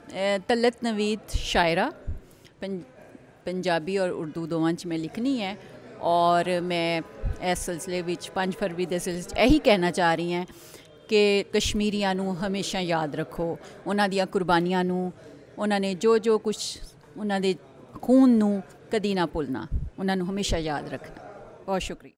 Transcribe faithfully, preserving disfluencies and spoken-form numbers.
तलत नवीद शायरा पंजाबी और उर्दू दोवां च मैं लिखनी है और मैं इस सिलसिले विच पाँच फरवरी के सिलसिले यही कहना चाह रही हैं कि कश्मीरियां नू हमेशा याद रखो, उन्हां दियां कुर्बानियां नू, उन्होंने जो जो कुछ उन्हां दे खून नू कदी ना भुलना, उन्हां नू हमेशा याद रखना। बहुत शुक्रिया।